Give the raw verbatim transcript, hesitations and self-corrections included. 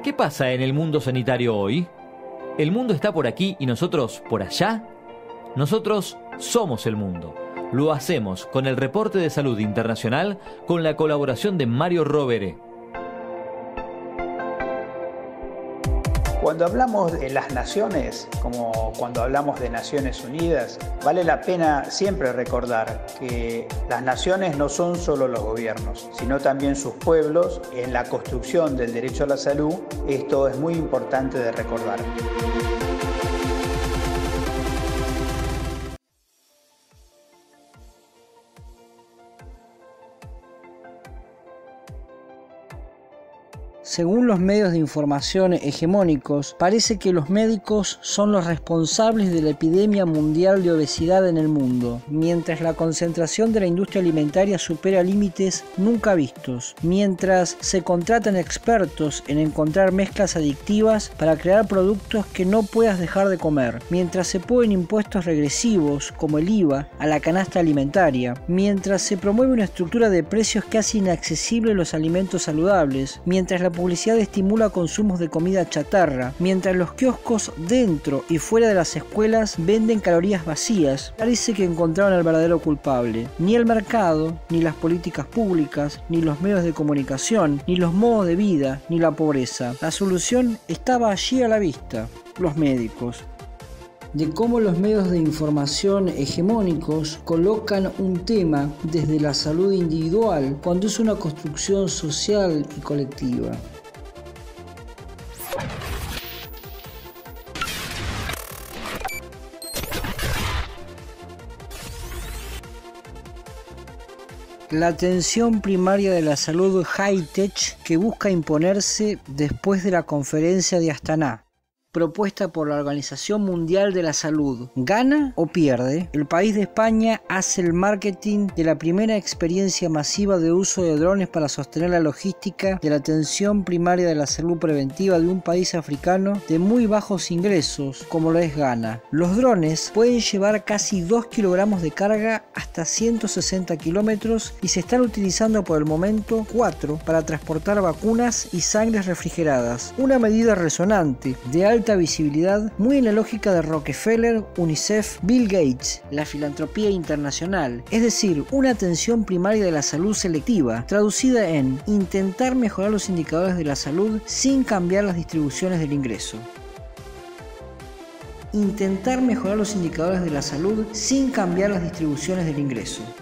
¿Qué pasa en el mundo sanitario hoy? ¿El mundo está por aquí y nosotros por allá? Nosotros somos el mundo. Lo hacemos con el Reporte de Salud Internacional con la colaboración de Mario Rovere. Cuando hablamos de las naciones, como cuando hablamos de Naciones Unidas, vale la pena siempre recordar que las naciones no son solo los gobiernos, sino también sus pueblos. En la construcción del derecho a la salud, esto es muy importante de recordar. Según los medios de información hegemónicos, parece que los médicos son los responsables de la epidemia mundial de obesidad en el mundo, mientras la concentración de la industria alimentaria supera límites nunca vistos, mientras se contratan expertos en encontrar mezclas adictivas para crear productos que no puedas dejar de comer, mientras se ponen impuestos regresivos como el I V A a la canasta alimentaria, mientras se promueve una estructura de precios casi inaccesible a los alimentos saludables, mientras la publicidad estimula consumos de comida chatarra, mientras los kioscos dentro y fuera de las escuelas venden calorías vacías, parece que encontraron al verdadero culpable. Ni el mercado, ni las políticas públicas, ni los medios de comunicación, ni los modos de vida, ni la pobreza. La solución estaba allí a la vista: los médicos. De cómo los medios de información hegemónicos colocan un tema desde la salud individual cuando es una construcción social y colectiva. La atención primaria de la salud high-tech que busca imponerse después de la conferencia de Astana, propuesta por la Organización Mundial de la Salud. ¿Gana o pierde? El país de España hace el marketing de la primera experiencia masiva de uso de drones para sostener la logística de la atención primaria de la salud preventiva de un país africano de muy bajos ingresos, como lo es Ghana. Los drones pueden llevar casi dos kilogramos de carga hasta ciento sesenta kilómetros y se están utilizando por el momento cuatro para transportar vacunas y sangres refrigeradas. Una medida resonante, de alta visibilidad, muy en la lógica de Rockefeller, UNICEF, Bill Gates, la filantropía internacional, es decir, una atención primaria de la salud selectiva, traducida en intentar mejorar los indicadores de la salud sin cambiar las distribuciones del ingreso. Intentar mejorar los indicadores de la salud sin cambiar las distribuciones del ingreso.